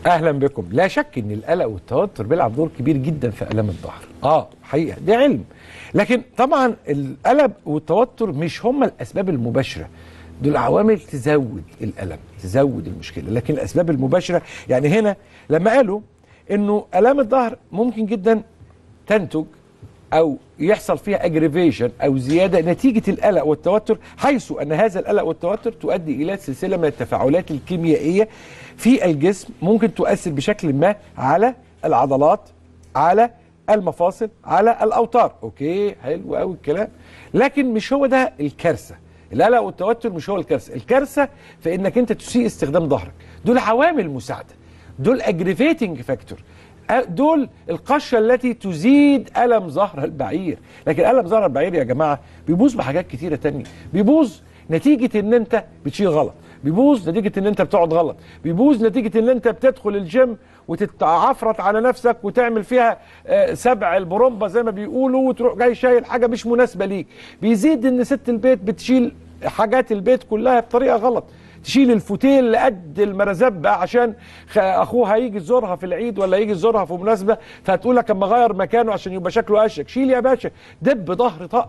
اهلا بكم. لا شك ان القلق والتوتر بيلعب دور كبير جدا في الام الظهر. حقيقه ده علم، لكن طبعا القلق والتوتر مش هما الاسباب المباشره، دول عوامل تزود الالم تزود المشكله. لكن الاسباب المباشره يعني هنا لما قالوا انه الام الظهر ممكن جدا تنتج او يحصل فيها اجريفيشن او زياده نتيجه القلق والتوتر، حيث ان هذا القلق والتوتر تؤدي الى سلسله من التفاعلات الكيميائيه في الجسم ممكن تؤثر بشكل ما على العضلات، على المفاصل، على الاوتار. اوكي، حلو قوي الكلام، لكن مش هو ده الكارثه. القلق والتوتر مش هو الكارثه. الكارثه في انك انت تسيء استخدام ظهرك. دول عوامل مساعده، دول اجريفيتنج فاكتور، دول القشه التي تزيد الم ظهر البعير. لكن الم ظهر البعير يا جماعه بيبوظ بحاجات كتيره تانية. بيبوظ نتيجه ان انت بتشيل غلط، بيبوظ نتيجه ان انت بتقعد غلط، بيبوظ نتيجه ان انت بتدخل الجيم وتتعفرت على نفسك وتعمل فيها سبع البرومبا زي ما بيقولوا، وتروح جاي شايل حاجه مش مناسبه ليك. بيزيد ان ست البيت بتشيل حاجات البيت كلها بطريقه غلط، تشيل الفوتيل لقد المرزبة عشان اخوها يجي يزورها في العيد ولا يجي يزورها في مناسبه، فتقول لك اما غير مكانه عشان يبقى شكله اشيك. شيل يا باشا، دب ظهر طق.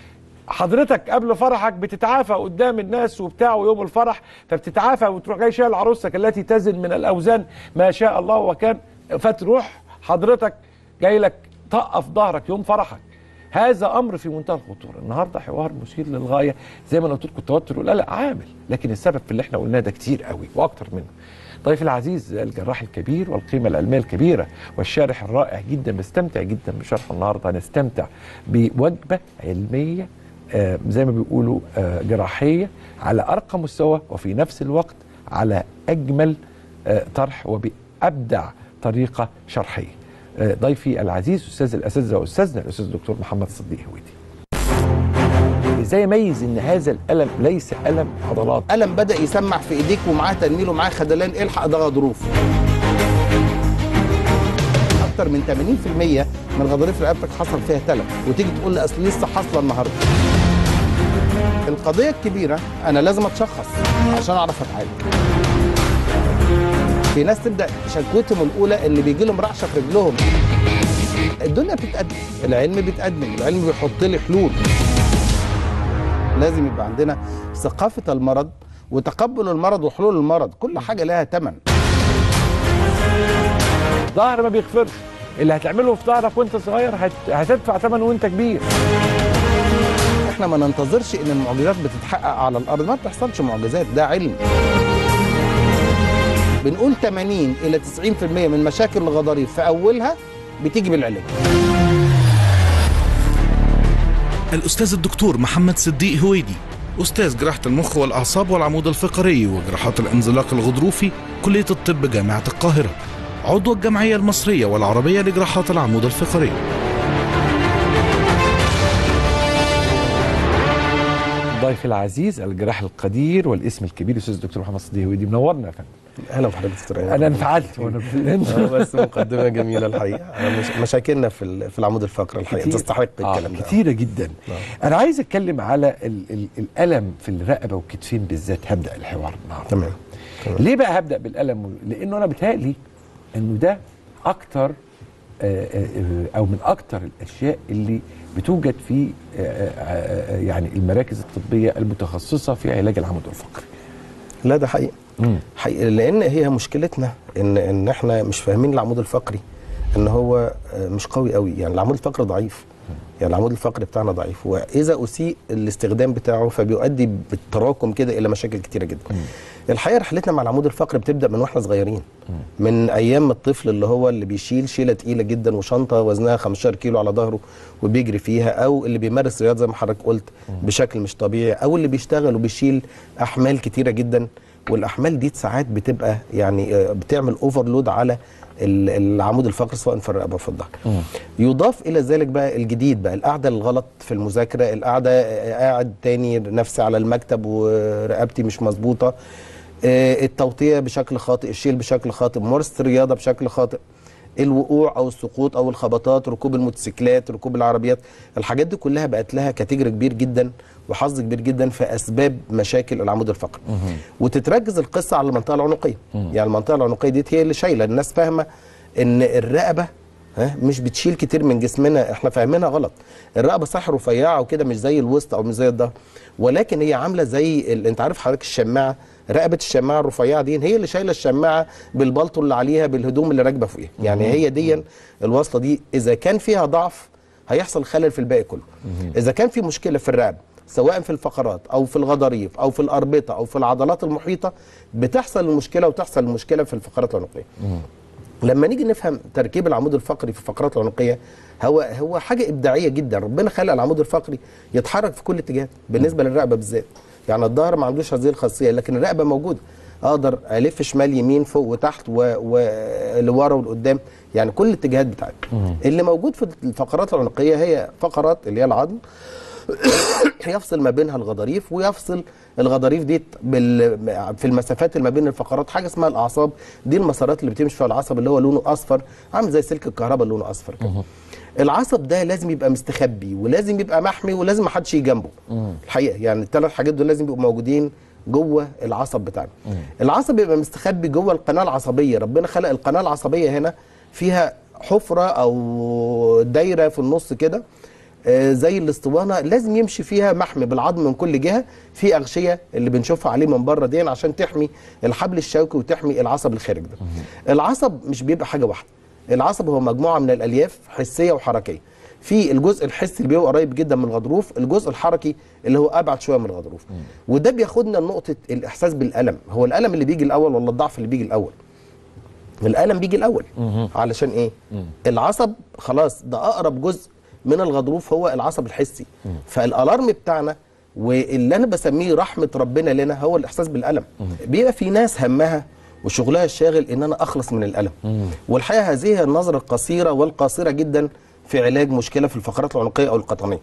حضرتك قبل فرحك بتتعافى قدام الناس وبتاع يوم الفرح، فبتتعافى وتروح جاي شايل عروسك التي تزن من الاوزان ما شاء الله وكان، فتروح حضرتك جاي لك طق في ظهرك يوم فرحك. هذا امر في منتهى الخطوره. النهارده حوار مثير للغايه، زي ما انا قلت لكم التوتر والقلق عامل، لكن السبب في اللي احنا قلناه ده كتير قوي واكتر منه. ضيفي العزيز الجراح الكبير والقيمه العلميه الكبيره والشارح الرائع جدا، بستمتع جدا بشرحه النهارده. هنستمتع بوجبه علميه زي ما بيقولوا جراحيه على ارقى مستوى، وفي نفس الوقت على اجمل طرح وبابدع طريقه شرحيه. ضيفي العزيز استاذ الاساتذه واستاذنا الاستاذ الدكتور محمد صديق هويدي. ازاي يميز ان هذا الالم ليس الم عضلات؟ الم بدا يسمع في ايديك ومعاه تنميل ومعاه خدلان، الحق ده غضروف. اكتر من 80% من غضاريف رقبتك حصل فيها تلف، وتيجي تقول لي اصل لسه حاصله النهارده. القضيه الكبيره انا لازم اتشخص عشان اعرف اتعالج. في ناس تبدا شكوتهم الاولى ان بيجي لهم رعشه في رجلهم. الدنيا بتتقدم، العلم بيتقدم، العلم بيحط لي حلول. لازم يبقى عندنا ثقافه المرض وتقبل المرض وحلول المرض، كل حاجه لها ثمن. ظهر ما بيغفرش، اللي هتعمله في ظهرك وانت صغير هتدفع ثمنه وانت كبير. احنا ما ننتظرش ان المعجزات بتتحقق على الارض، ما بتحصلش معجزات، ده علم. بنقول 80 إلى 90% من مشاكل الغضاريف في أولها بتيجي بالعلاج. الأستاذ الدكتور محمد صديق هويدي، أستاذ جراحة المخ والأعصاب والعمود الفقري وجراحات الانزلاق الغضروفي، كلية الطب جامعة القاهرة، عضو الجمعية المصرية والعربية لجراحات العمود الفقري. ضيفي العزيز الجراح القدير والاسم الكبير الاستاذ الدكتور محمد صديق هويدي، منورنا يا فندم. اهلا بحضرتك دكتور ايمن. انا انفعلت وانا بس مقدمه جميله الحقيقه. مشاكلنا في العمود الفقري الحقيقه تستحق الكلام ده. كتيره جدا. انا عايز اتكلم على الالم في الرقبه والكتفين بالذات. هبدا الحوار النهارده. تمام. ليه بقى هبدا بالالم؟ لانه انا بيتهيألي انه ده اكتر او من اكتر الاشياء اللي بتوجد في يعني المراكز الطبيه المتخصصه في علاج العمود الفقري. لا ده حقيقي. حقيقي، لان هي مشكلتنا ان احنا مش فاهمين العمود الفقري ان هو مش قوي قوي. يعني العمود الفقري ضعيف، يعني العمود الفقري بتاعنا ضعيف، واذا اسيء الاستخدام بتاعه فبيؤدي بالتراكم كده الى مشاكل كتيره جدا. الحقيقه رحلتنا مع العمود الفقري بتبدا من واحنا صغيرين، من ايام الطفل اللي بيشيل شيله تقيله جدا وشنطه وزنها 15 كيلو على ظهره وبيجري فيها، او اللي بيمارس رياضه زي ما حضرتك قلت بشكل مش طبيعي، او اللي بيشتغل وبيشيل احمال كتيره جدا. والاحمال دي ساعات بتبقى يعني بتعمل اوفرلود على العمود الفقري سواء في الرقبه او في الظهر. يضاف الى ذلك بقى الجديد بقى القعده الغلط في المذاكره، القعده قاعد تاني نفسي على المكتب ورقبتي مش مظبوطه، التوطيه بشكل خاطئ، الشيل بشكل خاطئ، ممارسه الرياضه بشكل خاطئ، الوقوع او السقوط او الخبطات، ركوب الموتوسيكلات، ركوب العربيات، الحاجات دي كلها بقت لها كاتيجوري كبير جدا وحظ كبير جدا في اسباب مشاكل العمود الفقري. وتتركز القصه على المنطقه العنقيه. يعني المنطقه العنقيه دي هي اللي شايله. الناس فاهمه ان الرقبه مش بتشيل كتير من جسمنا، احنا فاهمينها غلط. الرقبه صح رفيعه وكده، مش زي الوسط او مش زي الظهر، ولكن هي عامله زي انت عارف حضرتك الشماعه، رقبه الشماعه الرفيعه دي هي اللي شايله الشماعه بالبلطو اللي عليها بالهدوم اللي راكبه فوقيها. يعني هي دي الوصله دي اذا كان فيها ضعف هيحصل خلل في الباقي كله. اذا كان في مشكله في الرقبه سواء في الفقرات او في الغضاريف او في الاربطه او في العضلات المحيطه، بتحصل المشكله، وتحصل المشكله في الفقرات العنقيه. لما نيجي نفهم تركيب العمود الفقري في الفقرات العنقيه، هو حاجه ابداعيه جدا. ربنا خلق العمود الفقري يتحرك في كل اتجاه بالنسبه للرقبه بالذات. يعني الظهر ما عندوش هذه الخاصيه، لكن الرقبه موجوده. اقدر الف شمال يمين فوق وتحت ولورا ولقدام، يعني كل الاتجاهات بتاعتي. اللي موجود في الفقرات العنقيه هي فقرات اللي هي العظم يفصل ما بينها الغضاريف، ويفصل الغضاريف دي في المسافات اللي ما بين الفقرات حاجه اسمها الاعصاب. دي المسارات اللي بتمشي فيها العصب اللي هو لونه اصفر، عامل زي سلك الكهرباء اللي لونه اصفر كده. العصب ده لازم يبقى مستخبي، ولازم يبقى محمي، ولازم ما حدش يجي جنبه. الحقيقه يعني الثلاث حاجات دول لازم يبقوا موجودين جوه العصب بتاعنا. العصب يبقى مستخبي جوه القناه العصبيه. ربنا خلق القناه العصبيه هنا فيها حفره او دايره في النص كده زي الاسطوانه، لازم يمشي فيها محمي بالعظم من كل جهه، في اغشيه اللي بنشوفها عليه من بره دي عشان تحمي الحبل الشوكي وتحمي العصب الخارج ده. العصب مش بيبقى حاجه واحده، العصب هو مجموعه من الالياف حسيه وحركيه. في الجزء الحسي اللي بيبقى قريب جدا من الغضروف، الجزء الحركي اللي هو ابعد شويه من الغضروف. وده بياخدنا لنقطه الاحساس بالالم. هو الالم اللي بيجي الاول ولا الضعف اللي بيجي الاول؟ الالم بيجي الاول. علشان ايه؟ العصب خلاص ده اقرب جزء من الغضروف هو العصب الحسي. فالالارم بتاعنا واللي انا بسميه رحمه ربنا لنا هو الاحساس بالالم. بيبقى في ناس همها وشغلها الشاغل ان انا اخلص من الالم. والحقيقه هذه هي النظره القصيره والقاصره جدا في علاج مشكله في الفقرات العنقيه او القطنيه.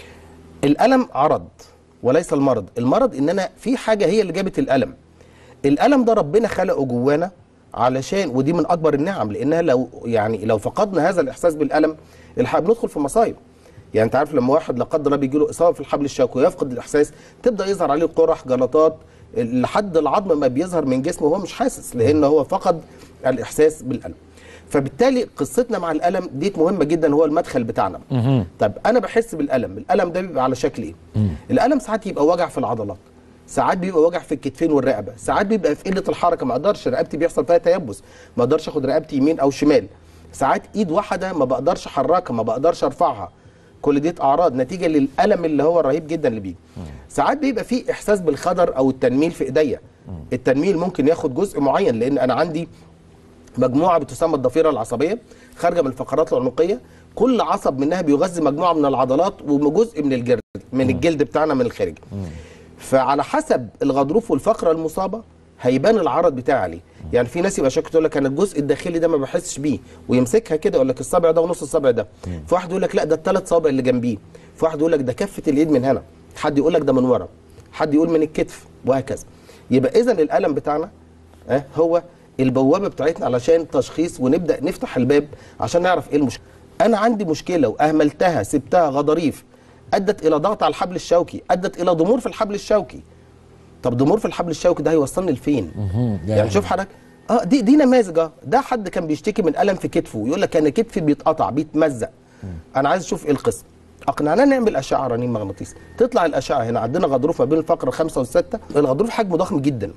الالم عرض وليس المرض. المرض ان انا في حاجه هي اللي جابت الالم. الالم ده ربنا خلقه جوانا علشان، ودي من اكبر النعم، لانها لو فقدنا هذا الاحساس بالالم بندخل في مصايب. يعني انت عارف لما واحد لا قدر الله بيجي له اصابه في الحبل الشوكي ويفقد الاحساس، تبدا يظهر عليه قرح، جلطات، لحد العظم ما بيظهر من جسمه وهو مش حاسس، لان هو فقد الاحساس بالالم. فبالتالي قصتنا مع الالم دي مهمه جدا، هو المدخل بتاعنا. طب انا بحس بالالم، الالم ده بيبقى على شكل ايه؟ الالم ساعات يبقى وجع في العضلات، ساعات بيبقى وجع في الكتفين والرقبه، ساعات بيبقى في قله الحركه، ما اقدرش رقبتي بيحصل فيها تيبس، ما اقدرش اخد رقبتي يمين او شمال، ساعات ايد واحده ما بقدرش احركها، ما بقدرش ارفعها. كل دي اعراض نتيجه للالم اللي هو الرهيب جدا اللي بيجي. ساعات بيبقى في احساس بالخدر او التنميل في ايديا. التنميل ممكن ياخد جزء معين، لان انا عندي مجموعه بتسمى الضفيره العصبيه خارجه من الفقرات العنقيه، كل عصب منها بيغذي مجموعه من العضلات وجزء من الجلد بتاعنا من الخارج. فعلى حسب الغضروف والفقره المصابه هيبان العرض بتاعي عليه. يعني في ناس يبقى شاكك تقول لك انا الجزء الداخلي ده ما بحسش بيه، ويمسكها كده يقول لك الصابع ده ونص الصابع ده. في واحد يقول لك لا ده الثلاث صوابع اللي جنبيه. في واحد يقول لك ده كفه اليد من هنا، حد يقول لك ده من ورا، حد يقول من الكتف، وهكذا. يبقى اذا الالم بتاعنا هو البوابه بتاعتنا علشان تشخيص، ونبدا نفتح الباب عشان نعرف ايه المشكله. انا عندي مشكله واهملتها، سبتها غضاريف ادت الى ضغط على الحبل الشوكي، ادت الى ضمور في الحبل الشوكي. طب ضمور في الحبل الشوكي ده هيوصلني لفين؟ يعني شوف حضرتك دي نماذج. ده حد كان بيشتكي من الم في كتفه، يقول لك انا كتفي بيتقطع بيتمزق، انا عايز اشوف ايه القصه. اقنعناه نعمل اشعه رنين مغناطيسي. تطلع الاشعه هنا عندنا غضروف ما بين الفقره 5 و6، الغضروف حجمه ضخم جدا،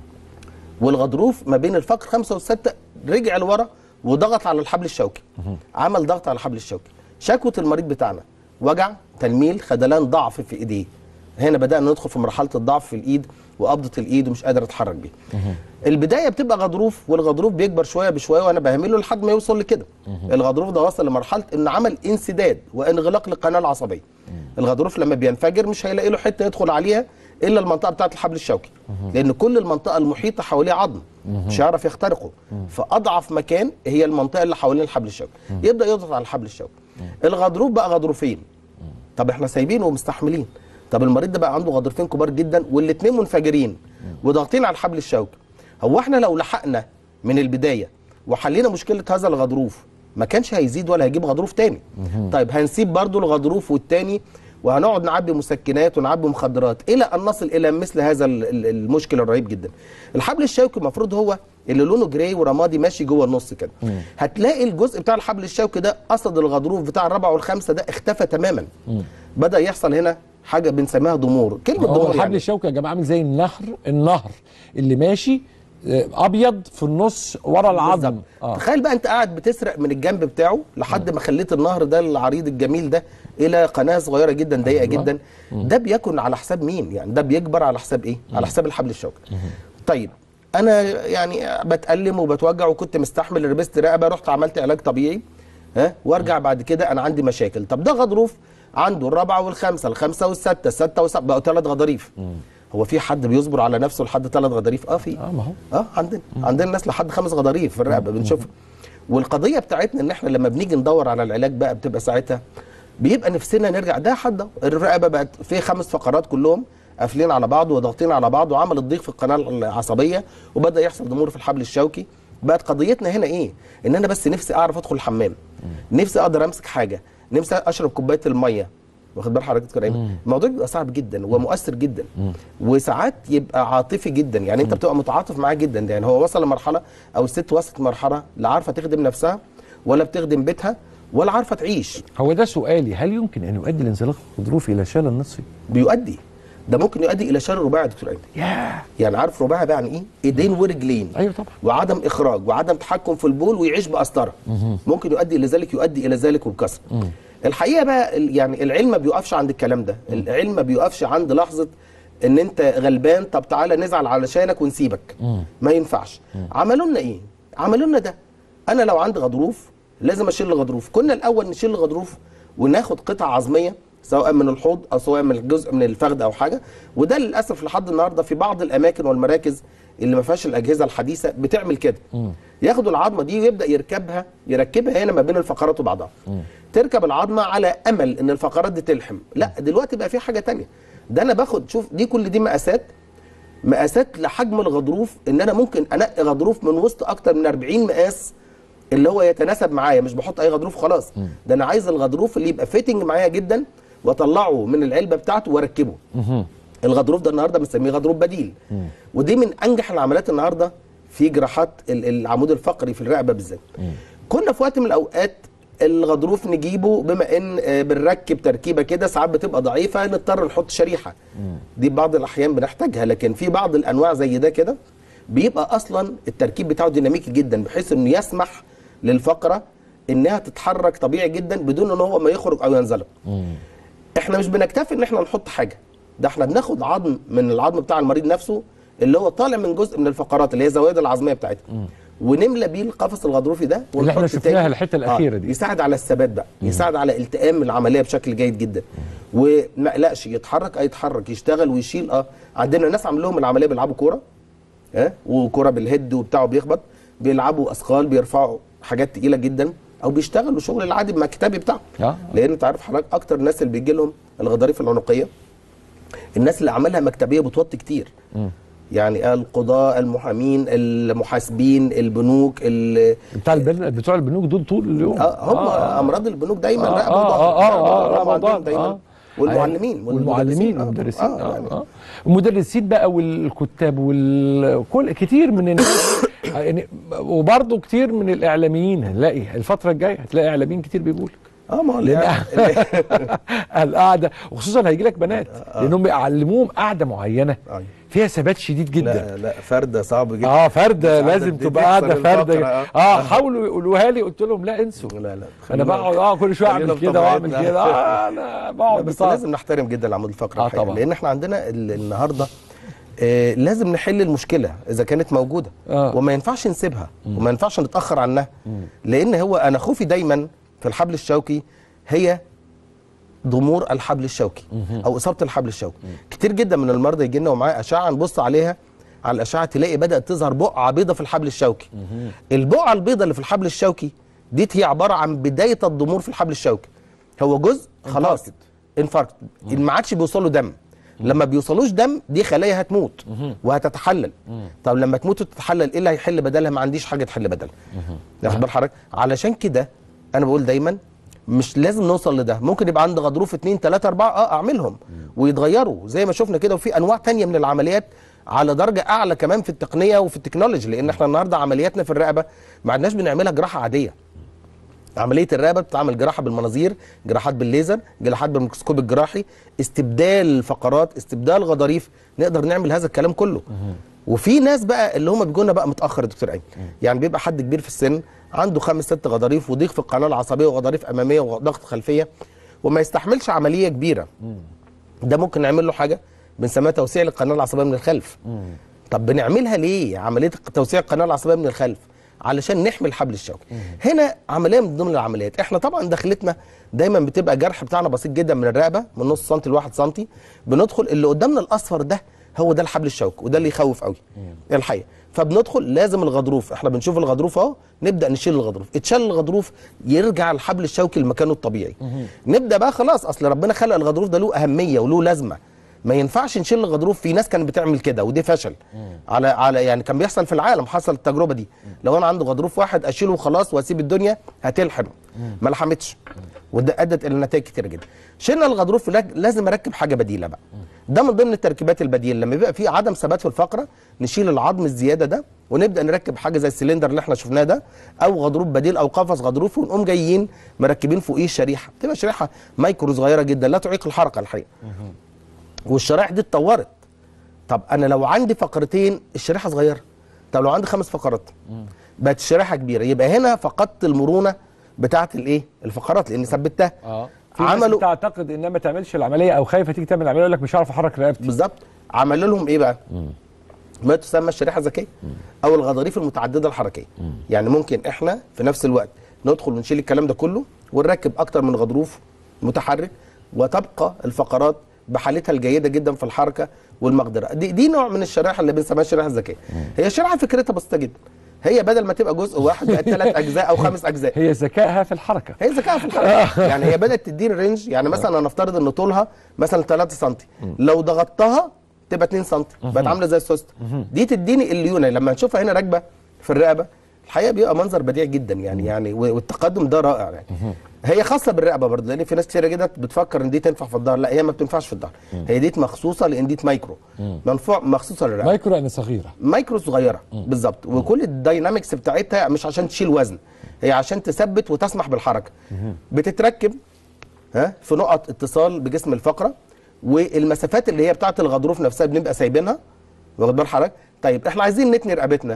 والغضروف ما بين الفقره 5 و6 رجع لورا وضغط على الحبل الشوكي، عمل ضغط على الحبل الشوكي. شكوى المريض بتاعنا وجع، تنميل، خدلان، ضعف في ايديه. هنا بدأنا ندخل في مرحلة الضعف في الإيد وقبضة الإيد ومش قادر أتحرك بيها. البداية بتبقى غضروف، والغضروف بيكبر شوية بشوية وأنا بهمله لحد ما يوصل لكده. الغضروف ده وصل لمرحلة إن عمل انسداد وانغلاق للقناة العصبية. الغضروف لما بينفجر مش هيلاقي له حتة يدخل عليها إلا المنطقة بتاعة الحبل الشوكي، لأن كل المنطقة المحيطة حواليه عظم مش هيعرف يخترقه. فأضعف مكان هي المنطقة اللي حوالين الحبل الشوكي، يبدأ يضغط على الحبل الشوكي. الغضروف بقى غضروفين، طب إحنا سايبينه ومستحملين. طب المريض ده بقى عنده غضروفين كبار جدا والاثنين منفجرين وضاغطين على الحبل الشوكي. هو احنا لو لحقنا من البدايه وحلينا مشكله هذا الغضروف، ما كانش هيزيد ولا هيجيب غضروف تاني. طيب هنسيب برضو الغضروف والتاني وهنقعد نعبي مسكنات ونعبي مخدرات الى ان نصل الى مثل هذا المشكل الرهيب جدا. الحبل الشوكي المفروض هو اللي لونه جراي ورمادي ماشي جوه النص كده. هتلاقي الجزء بتاع الحبل الشوكي ده قصد الغضروف بتاع الرابعه والخامسه ده اختفى تماما. بدا يحصل هنا حاجه بنسميها ضمور. كلمه ضمور الحبل يعني الشوكي يا جماعه عامل زي النهر اللي ماشي ابيض في النص ورا العظم. تخيل بقى انت قاعد بتسرق من الجنب بتاعه لحد ما خليت النهر ده العريض الجميل ده الى قناه صغيره جدا ضيقه جدا. ده بيكون على حساب مين؟ يعني ده بيكبر على حساب ايه؟ على حساب الحبل الشوكي. طيب انا يعني بتألم وبتوجع وكنت مستحمل، لبست رقبه، رحت عملت علاج طبيعي وارجع بعد كده انا عندي مشاكل. طب ده غضروف عنده الرابعه والخامسه، الخامسه والسته، السته والسبعه، بقوا 3 غضاريف. هو في حد بيصبر على نفسه لحد 3 غضاريف؟ في ما هو عندنا ناس لحد 5 غضاريف في الرقبه بنشوفها. والقضيه بتاعتنا ان احنا لما بنيجي ندور على العلاج بقى بتبقى ساعتها بيبقى نفسنا نرجع. ده حد الرقبه بقت في 5 فقرات كلهم قافلين على بعض وضاغطين على بعض وعمل ضيق في القناه العصبيه وبدا يحصل ضمور في الحبل الشوكي. بقت قضيتنا هنا ايه؟ ان انا بس نفسي اعرف ادخل الحمام، نفسي اقدر امسك حاجه، نفسي اشرب كوبايه الميه. واخد بال حضرتك كده؟ الموضوع بيبقى صعب جدا ومؤثر جدا وساعات يبقى عاطفي جدا. يعني انت بتبقى متعاطف معاه جدا. يعني هو وصل لمرحله او الست وصلت لمرحله لا عارفه تخدم نفسها ولا بتخدم بيتها ولا عارفه تعيش. هو ده سؤالي، هل يمكن ان يؤدي الانزلاق الغضروفي الى شلل نصفي؟ بيؤدي، ده ممكن يؤدي الى شلل رباعي يا دكتور ايمن. يعني عارف رباعي بقى يعني ايه؟ ايدين ورجلين. ايوه طبعا. وعدم اخراج وعدم تحكم في البول ويعيش بقسطره. ممكن يؤدي الى ذلك، يؤدي الى ذلك وبكثره. الحقيقه بقى يعني العلم ما بيوقفش عند الكلام ده. العلم ما بيوقفش عند لحظه ان انت غلبان طب تعالى نزعل علشانك ونسيبك. ما ينفعش. عملوا لنا ايه؟ عملوا لنا ده. انا لو عندي غضروف لازم اشيل الغضروف. كنا الاول نشيل الغضروف وناخد قطعه عظميه سواء من الحوض او سواء من جزء من الفخذ او حاجه. وده للاسف لحد النهارده في بعض الاماكن والمراكز اللي ما فيهاش الاجهزه الحديثه بتعمل كده. ياخدوا العظمه دي ويبدا يركبها هنا ما بين الفقرات وبعضها. تركب العظمه على امل ان الفقرات دي تلحم. لا دلوقتي بقى في حاجه ثانيه. ده انا باخد، شوف دي كل دي مقاسات لحجم الغضروف، ان انا ممكن انقي غضروف من وسط اكتر من 40 مقاس اللي هو يتناسب معايا. مش بحط اي غضروف خلاص، ده انا عايز الغضروف اللي يبقى فيتنج معايا جدا واطلعه من العلبه بتاعته واركبه. الغضروف ده النهارده بنسميه غضروف بديل. ودي من انجح العمليات النهارده في جراحات العمود الفقري في الرقبه بالذات. كنا في وقت من الاوقات الغضروف نجيبه بما ان بنركب تركيبه كده ساعات بتبقى ضعيفه نضطر نحط شريحه. دي بعض الاحيان بنحتاجها، لكن في بعض الانواع زي ده كده بيبقى اصلا التركيب بتاعه ديناميكي جدا بحيث انه يسمح للفقره انها تتحرك طبيعي جدا بدون ان هو ما يخرج او ينزلق. احنا مش بنكتفي ان احنا نحط حاجه، ده احنا بناخد عظم من العظم بتاع المريض نفسه اللي هو طالع من جزء من الفقرات اللي هي الزوايد العظميه بتاعتها، ونملى بيه القفص الغضروفي ده اللي احنا شفناها الحته الاخيره دي. يساعد على الثبات بقى، يساعد على التئام العمليه بشكل جيد جدا. وما قلقش يتحرك يتحرك يشتغل ويشيل. عندنا ناس عامل لهم العمليه بيلعبوا كوره وكوره بالهيد وبتاعه بيخبط، بيلعبوا اثقال، بيرفعوا حاجات تقيله جدا، او بيشتغلوا شغل العادي المكتبي بتاعه. لان انت عارف حضرتك اكتر الناس اللي بيجي لهم الغضاريف العنقيه الناس اللي عملها مكتبيه بتوطي كتير. يعني القضاء، المحامين، المحاسبين، البنوك، بتوع البنوك دول طول اليوم هم امراض البنوك دايما رقبه دايما. والمعلمين والمدرسين المدرسين بقى والكتاب والكل كتير من الناس يعني. وبرضه كتير من الاعلاميين هنلاقي الفتره الجايه هتلاقي اعلاميين كتير بيقول ما هو القعده، وخصوصا هيجي لك بنات لانهم بيعلموهم قعده معينه فيها ثبات شديد جدا. لا فرده صعب جدا. فرده لازم تبقى قاعده فرده. حاولوا يقولوها لي قلت لهم لا انسوا. لا انا بقعد كل شويه اعمل كده واعمل كده. انا بقعد بس لازم نحترم جدا العمود الفقري الحقيقه، لان احنا عندنا النهارده لازم نحل المشكله اذا كانت موجوده. وما ينفعش نسيبها وما ينفعش نتاخر عنها، لان هو انا خوفي دايما في الحبل الشوكي هي ضمور الحبل الشوكي او اصابه الحبل الشوكي. كتير جدا من المرضى يجي لنا ومعاه اشعه نبص عليها على الاشعه تلاقي بدات تظهر بقعه بيضه في الحبل الشوكي. البقعه البيضه اللي في الحبل الشوكي دي هي عباره عن بدايه الضمور في الحبل الشوكي. هو جزء خلاص انفاركت، ما عادش بيوصل له دم، لما بيوصلوش دم دي خلايا هتموت وهتتحلل. طب لما تموت وتتحلل ايه اللي هيحل بدلها؟ ما عنديش حاجه تحل بدلها. واخد بال حضرتك؟ علشان كده انا بقول دايما مش لازم نوصل لده، ممكن يبقى عندي غضروف 2 3 4 اعملهم ويتغيروا زي ما شفنا كده، وفي انواع تانية من العمليات على درجه اعلى كمان في التقنيه وفي التكنولوجي، لان احنا النهارده عملياتنا في الرقبه ما عدناش بنعملها جراحه عاديه. عمليه الرقبه بتتعمل جراحه بالمناظير، جراحات بالليزر، جراحات بالميكروسكوب الجراحي، استبدال فقرات، استبدال غضاريف، نقدر نعمل هذا الكلام كله. وفي ناس بقى اللي هم بيجونا بقى متاخر يا دكتور ايمن، يعني بيبقى حد كبير في السن عنده 5 6 غضاريف وضيق في القناه العصبيه وغضاريف اماميه وضغط خلفيه وما يستحملش عمليه كبيره. ده ممكن نعمل له حاجه بنسميها توسيع القناه العصبيه من الخلف. طب بنعملها ليه عمليه توسيع القناه العصبيه من الخلف؟ علشان نحمي الحبل الشوكي. هنا عمليه من ضمن العمليات. احنا طبعا دخلتنا دايما بتبقى جرح بتاعنا بسيط جدا من الرقبه من نص سنتي ل1 سنتي، بندخل اللي قدامنا الاصفر ده هو ده الحبل الشوكي وده اللي يخوف قوي الحقيقه. فبندخل لازم الغضروف، احنا بنشوف الغضروف اهو، نبدا نشيل الغضروف، اتشال الغضروف يرجع الحبل الشوكي لمكانه الطبيعي. نبدا بقى خلاص، اصل ربنا خلق الغضروف ده له اهميه وله لازمه، ما ينفعش نشيل الغضروف. في ناس كانت بتعمل كده ودي فشل على يعني كان بيحصل في العالم، حصل التجربه دي. لو انا عندي غضروف واحد اشيله وخلاص واسيب الدنيا هتلحم، ما لحمتش، وده ادت الى نتائج كتير جدا. شلنا الغضروف لازم اركب حاجه بديله بقى. ده من ضمن التركيبات البديله، لما بيبقى في عدم ثبات في الفقره نشيل العظم الزياده ده ونبدا نركب حاجه زي السلندر اللي احنا شفناه ده، او غضروف بديل او قفص غضروفي، ونقوم جايين مركبين فوقيه شريحه، بتبقى شريحه مايكرو صغيره جدا لا تعيق الحركه الحقيقه. والشرائح دي اتطورت. طب انا لو عندي فقرتين الشريحه صغيره، طب لو عندي 5 فقرات بقت الشريحه كبيره، يبقى هنا فقدت المرونه بتاعه الايه؟ الفقرات لان ثبتها. في ناس بتعتقد انها ما تعملش العمليه او خايفه تيجي تعمل العمليه يقول لك مش هعرف احرك رقبتي. بالظبط. عملوا لهم ايه بقى؟ ما تسمى الشريحه الذكيه او الغضاريف المتعدده الحركيه. يعني ممكن احنا في نفس الوقت ندخل ونشيل الكلام ده كله ونركب اكتر من غضروف متحرك وتبقى الفقرات بحالتها الجيده جدا في الحركه والمقدره. دي نوع من الشرائح اللي بنسميها الشريحه الذكيه. هي الشريحه فكرتها بسيطه جدا، هي بدل ما تبقى جزء واحد بقت 3 اجزاء او 5 اجزاء. هي ذكائها في الحركه. هي ذكائها في الحركه. يعني هي بدات تديني رينج، يعني مثلا هنفترض ان طولها مثلا 3 سم، لو ضغطتها تبقى 2 سم، بقت عامله زي السوسته. دي تديني الليونه لما نشوفها هنا راكبه في الرقبه الحقيقه بيبقى منظر بديع جدا يعني والتقدم ده رائع يعني. هي خاصه بالرقبه برضه، لان في ناس كتير جدا بتفكر ان دي تنفع في الظهر، لا هي ما بتنفعش في الظهر. هي دي مخصوصه لان دي مايكرو، مخصوصه للرقبه. مايكرو يعني صغيره، مايكرو صغيره بالظبط. وكل الداينامكس بتاعتها مش عشان تشيل وزن، هي عشان تثبت وتسمح بالحركه. بتتركب في نقط اتصال بجسم الفقره، والمسافات اللي هي بتاعه الغضروف نفسها بنبقى سايبينها، واخد بال حضرتك؟ طيب احنا عايزين نتني رقبتنا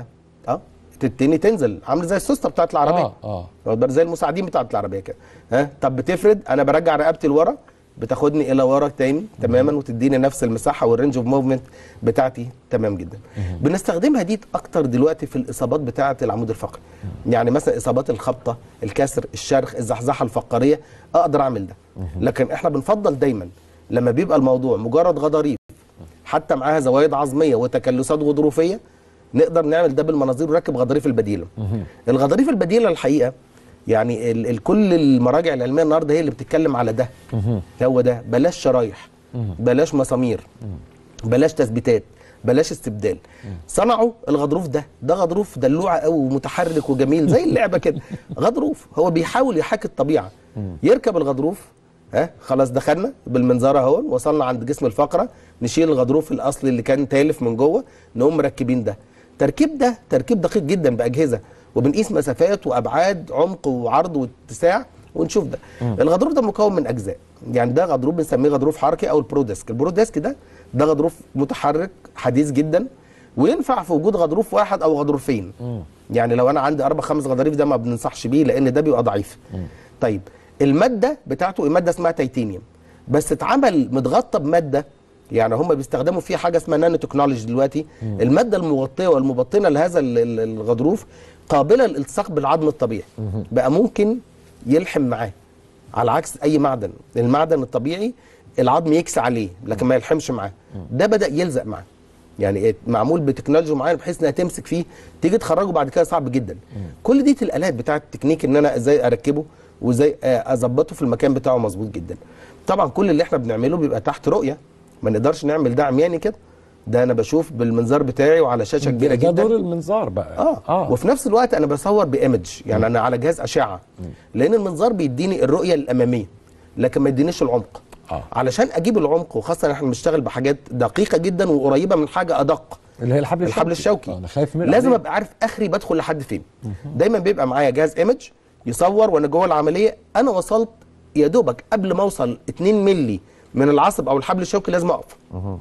تتني تنزل عامله زي السوسته بتاعت العربيه، زي المساعدين بتاعت العربيه كده. طب بتفرد، انا برجع رقبتي لورا، بتاخدني الى ورا تاني تماما وتديني نفس المساحه والرينج اوف موفمنت بتاعتي تمام جدا. بنستخدمها دي اكتر دلوقتي في الاصابات بتاعه العمود الفقري، يعني مثلا اصابات الخبطه، الكسر، الشرخ، الزحزحه الفقريه، اقدر اعمل ده. لكن احنا بنفضل دايما لما بيبقى الموضوع مجرد غضاريف حتى معاها زوايد عظميه وتكلسات غضروفيه، نقدر نعمل ده بالمناظير ونركب غضاريف البديله. الغضاريف البديله الحقيقه يعني كل المراجع العلميه النهارده هي اللي بتتكلم على ده. هو ده، بلاش شرايح، بلاش مسامير، بلاش تثبيتات، بلاش استبدال. صنعوا الغضروف ده غضروف دلوعه قوي ومتحرك وجميل زي اللعبه كده. غضروف هو بيحاول يحاكي الطبيعه. يركب الغضروف، خلاص دخلنا بالمنظار اهو، وصلنا عند جسم الفقره، نشيل الغضروف الاصلي اللي كان تالف من جوه، نقوم مركبين ده. تركيب دقيق جدا باجهزه، وبنقيس مسافات وابعاد عمق وعرض واتساع ونشوف ده. الغضروف ده مكون من اجزاء، يعني ده غضروف بنسميه غضروف حركي او البروديسك. البروديسك ده غضروف متحرك حديث جدا، وينفع في وجود غضروف واحد او غضروفين. يعني لو انا عندي 4 5 غضاريف ده ما بننصحش بيه لان ده بيبقى ضعيف. طيب الماده بتاعته الماده اسمها تيتانيوم، بس اتعمل متغطى بماده، يعني هم بيستخدموا فيه حاجه اسمها نانو تكنولوجي دلوقتي. الماده المغطيه والمبطنه لهذا الغضروف قابله للالتصاق بالعظم الطبيعي، بقى ممكن يلحم معاه، على عكس اي معدن. المعدن الطبيعي العظم يكسى عليه لكن ما يلحمش معاه، ده بدا يلزق معاه. يعني معمول بتكنولوجيا معينه بحيث انها تمسك فيه، تيجي تخرجه بعد كده صعب جدا. كل دي الالات بتاعه التكنيك ان انا ازاي اركبه وازاي اظبطه في المكان بتاعه مظبوط جدا. طبعا كل اللي احنا بنعمله بيبقى تحت رؤيه ما نقدرش نعمل ده عمياني كده. ده انا بشوف بالمنظار بتاعي وعلى شاشه كبيره جدا. ده دور المنظار بقى. وفي نفس الوقت انا بصور بايمج، يعني انا على جهاز اشعه، لان المنظار بيديني الرؤيه الاماميه لكن ما يدينيش العمق. علشان اجيب العمق، وخاصه احنا بنشتغل بحاجات دقيقه جدا وقريبه من حاجه ادق اللي هي الحبل الشوكي. انا خايف منه. لازم ابقى عارف اخري بدخل لحد فين. دايما بيبقى معايا جهاز ايمج يصور وانا جوه العمليه انا وصلت يا دوبك قبل ما اوصل 2 مللي من العصب او الحبل الشوكي لازم اقف.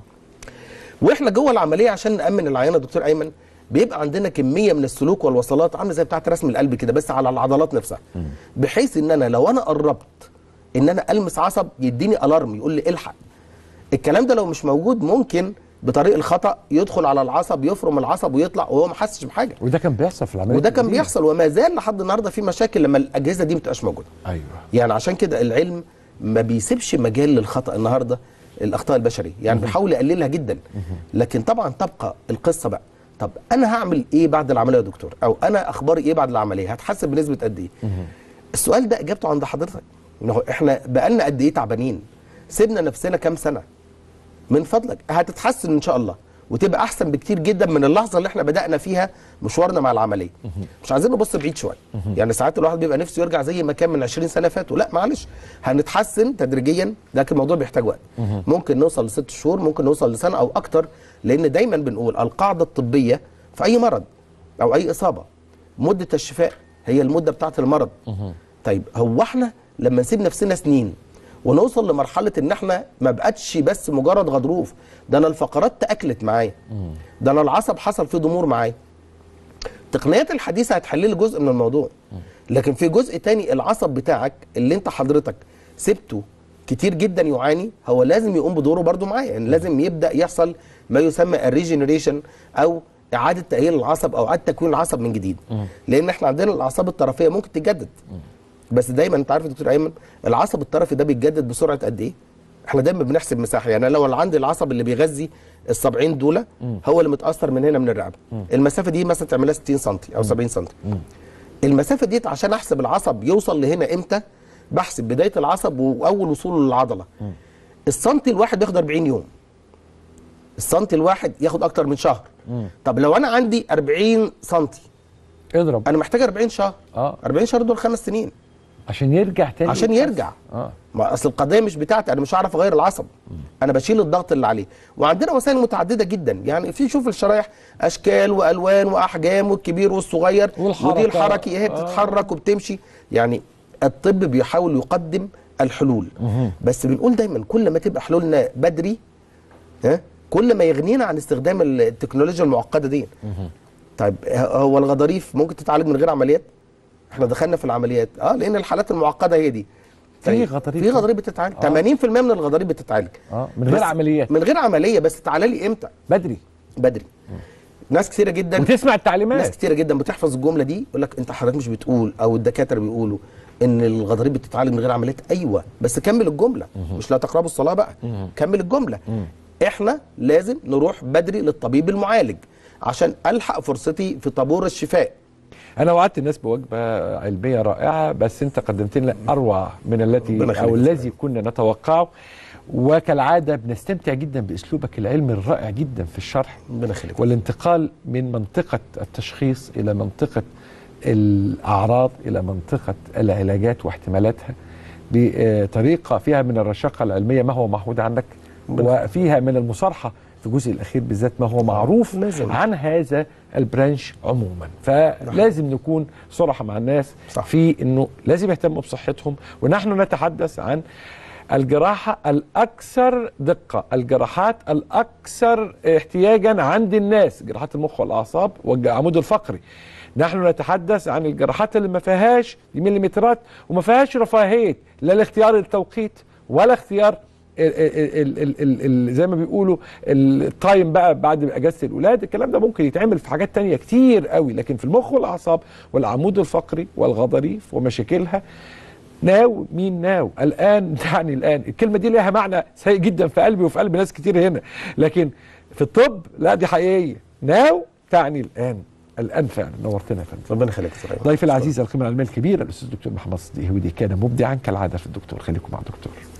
واحنا جوه العمليه عشان نامن العيانه دكتور ايمن بيبقى عندنا كميه من السلوك والوصلات عامله زي بتاعه رسم القلب كده بس على العضلات نفسها، بحيث ان انا لو انا قربت ان انا المس عصب يديني الارم يقول لي الحق. الكلام ده لو مش موجود ممكن بطريق الخطا يدخل على العصب يفرم العصب ويطلع وهو ما حسش بحاجه. وده كان بيحصل في العمليه. وده كان بيحصل وما زال لحد النهارده في مشاكل لما الاجهزه دي ما بتبقاش موجوده. ايوه. يعني عشان كده العلم ما بيسيبش مجال للخطا النهارده، الاخطاء البشريه يعني بيحاول يقللها جدا. لكن طبعا تبقى القصه بقى، طب انا هعمل ايه بعد العمليه يا دكتور؟ او انا اخباري ايه بعد العمليه؟ هتحسن بنسبه قد ايه؟ السؤال ده اجابته عند حضرتك. احنا بقالنا قد ايه تعبانين؟ سيبنا نفسنا كام سنه؟ من فضلك هتتحسن ان شاء الله وتبقى احسن بكتير جدا من اللحظه اللي احنا بدانا فيها مشوارنا مع العمليه. مش عايزين نبص بعيد شويه. يعني ساعات الواحد بيبقى نفسه يرجع زي ما كان من 20 سنه فاتوا، لا معلش هنتحسن تدريجيا، لكن الموضوع بيحتاج وقت. ممكن نوصل ل6 شهور، ممكن نوصل لسنه او اكتر، لان دايما بنقول القاعده الطبيه في اي مرض او اي اصابه مده الشفاء هي المده بتاعه المرض. طيب هو احنا لما نسيب نفسنا سنين ونوصل لمرحله ان احنا ما بقتش بس مجرد غضروف، ده انا الفقرات تاكلت معايا، ده انا العصب حصل فيه ضمور معايا. التقنيات الحديثه هتحل لي جزء من الموضوع، لكن في جزء تاني العصب بتاعك اللي انت حضرتك سبته كتير جدا يعاني هو لازم يقوم بدوره برضو معايا. يعني لازم يبدا يحصل ما يسمى الريجنريشن او اعاده تاهيل العصب او اعاده تكوين العصب من جديد. لان احنا عندنا الاعصاب الطرفيه ممكن تتجدد، بس دايما انت عارف يا دكتور ايمن العصب الطرفي ده بيتجدد بسرعه قد ايه؟ احنا دايما بنحسب مساحه. يعني لو عندي العصب اللي بيغذي الصابعين دول هو اللي متاثر من هنا من الرقبه، المسافه دي مثلا تعملها 60 سم او 70 سم. المسافه دي عشان احسب العصب يوصل لهنا امتى بحسب بدايه العصب واول وصوله للعضله. السنتي الواحد بياخد 40 يوم، السنتي الواحد ياخد اكتر من شهر. طب لو انا عندي 40 سنتي اضرب، انا محتاج 40 شهر. 40 شهر دول 5 سنين عشان يرجع تاني. عشان يرجع. ما اصل القضيه مش بتاعتي، انا مش هعرف اغير العصب، انا بشيل الضغط اللي عليه. وعندنا وسائل متعدده جدا، يعني في شوف الشرايح اشكال والوان واحجام والكبير والصغير ودي الحركي اهي بتتحرك وبتمشي. يعني الطب بيحاول يقدم الحلول، بس بنقول دايما كل ما تبقى حلولنا بدري كل ما يغنينا عن استخدام التكنولوجيا المعقده دي. طيب هو الغضاريف ممكن تتعالج من غير عمليات؟ احنا دخلنا في العمليات لان الحالات المعقده هي دي. في غضاريف بتتعالج 80% من الغضاريف بتتعالج من غير عمليات. من غير عمليه، بس تعالى لي امتى؟ بدري. ناس كثيره جدا وتسمع التعليمات، ناس كثيره جدا بتحفظ الجمله دي يقول لك انت حضرتك مش بتقول او الدكاتره بيقولوا ان الغضاريف بتتعالج من غير عمليات. ايوه بس كمل الجمله، مش لا تقربوا الصلاه بقى. كمل الجمله. احنا لازم نروح بدري للطبيب المعالج عشان الحق فرصتي في طابور الشفاء. انا وعدت الناس بوجبه علميه رائعه، بس انت قدمت لنا اروع من التي او الذي كنا نتوقعه، وكالعاده بنستمتع جدا باسلوبك العلمي الرائع جدا في الشرح والانتقال من منطقه التشخيص الى منطقه الاعراض الى منطقه العلاجات واحتمالاتها بطريقه فيها من الرشاقه العلميه ما هو معهود عنك، وفيها من المصارحه في الجزء الاخير بالذات ما هو معروف عن هذا البرانش عموما. فلازم نكون صراحه مع الناس في انه لازم يهتموا بصحتهم. ونحن نتحدث عن الجراحه الاكثر دقه، الجراحات الاكثر احتياجا عند الناس، جراحات المخ والاعصاب والعمود الفقري. نحن نتحدث عن الجراحات اللي ما فيهاش مليمترات وما فيهاش رفاهيه، لا الاختيار التوقيت ولا اختيار زي ما بيقولوا التايم بقى بعد اجازه الاولاد. الكلام ده ممكن يتعمل في حاجات تانية كتير قوي، لكن في المخ والاعصاب والعمود الفقري والغضاريف ومشاكلها ناو مين ناو الان تعني الان. الكلمه دي لها معنى سيء جدا في قلبي وفي قلب ناس كتير هنا، لكن في الطب لا دي حقيقيه. ناو تعني الان، الان فعلا. نورتنا يا فندم. ربنا يخليك. ضيفي العزيز القيمه العلميه الكبيره الاستاذ الدكتور محمد صديق هويدي كان مبدعا كالعاده في الدكتور. خليكم مع الدكتور.